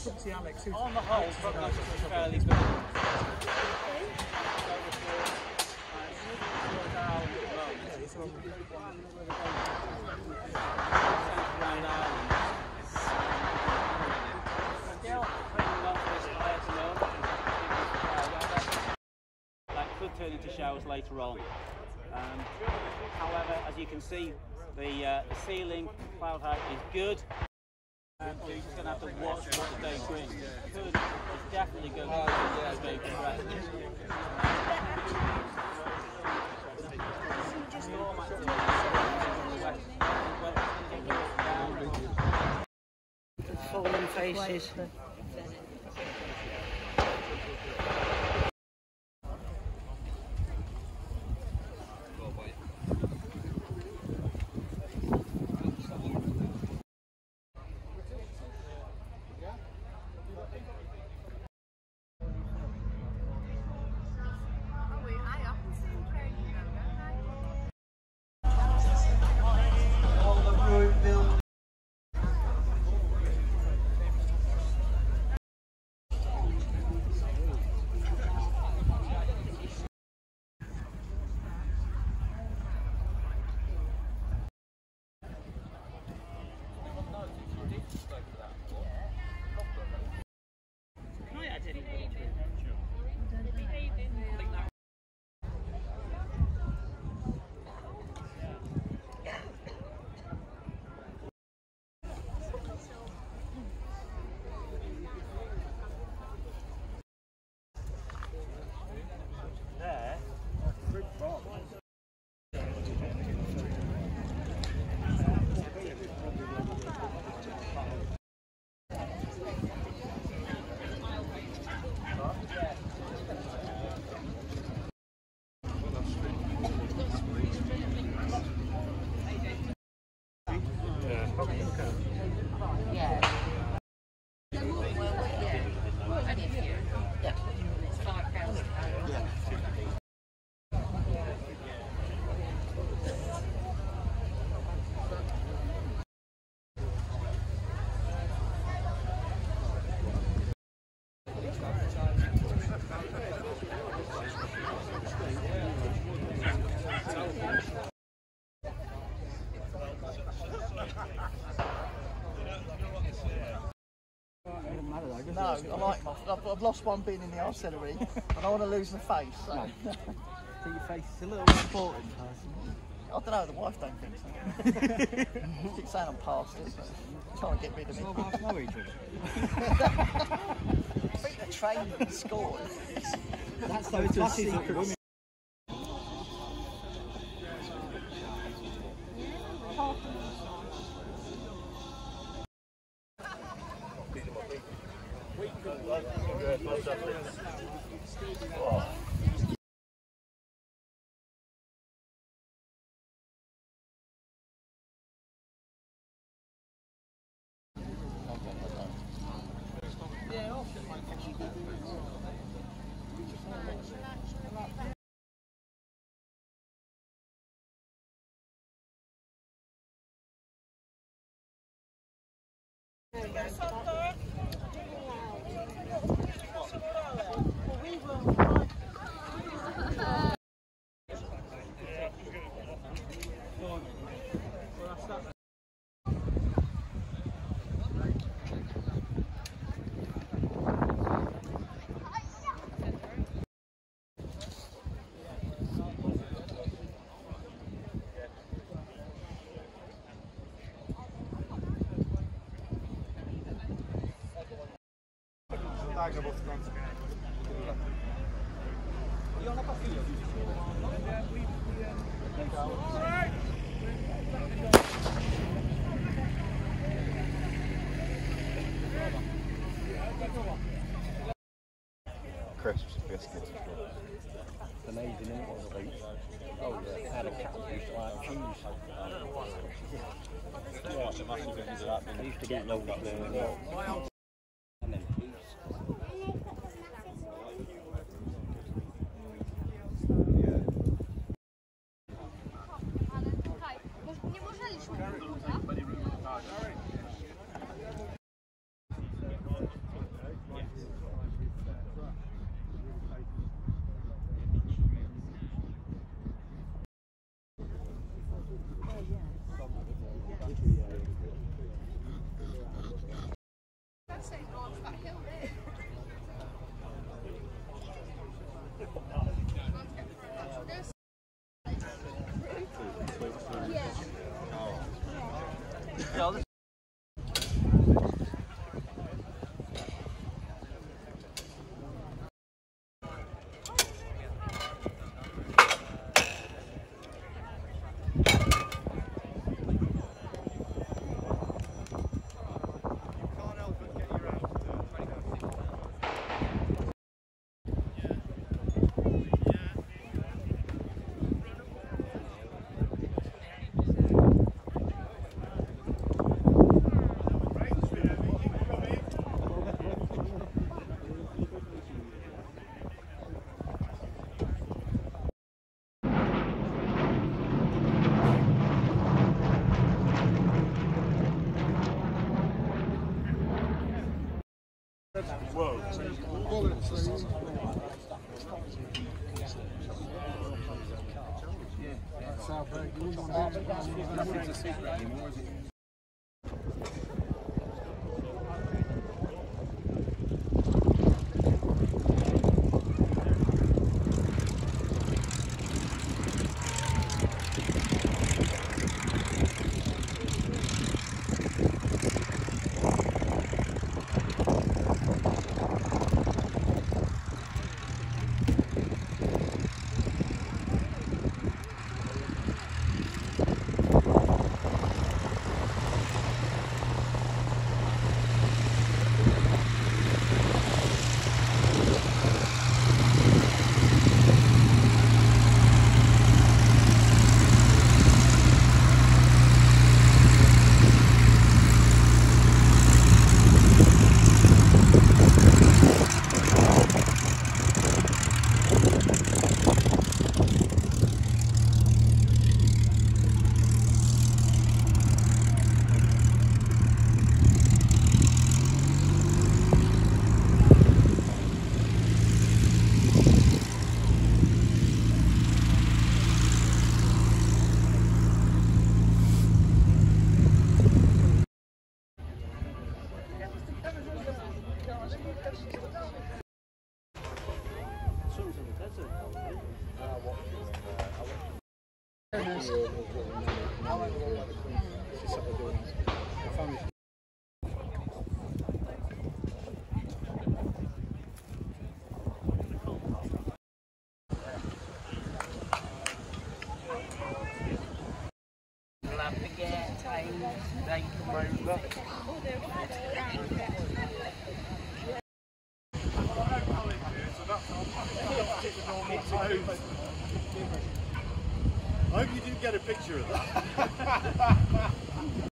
On the whole, prognosis is fairly good. That could turn into showers later on. However, as you can see, the ceiling cloud height is good. So you're just going to have to watch what the day brings. It's definitely going to be as they progress. The fallen faces. No, I've lost one being in the artillery, and I want to lose the face. So. No. So your face is a little more important, personally. I don't know, the wife don't think so. She keeps saying I'm past it, but trying to get rid of me. Does your wife know each other? I think they're trained and scored. That's those secret women. Crisps, biscuits. It's amazing, isn't it? What they eat. Oh yeah, I had a cat that used to like cheese. I used to get loads there as well. And then peas. Nothing's a secret anymore, is it? I hope you didn't get a picture of that.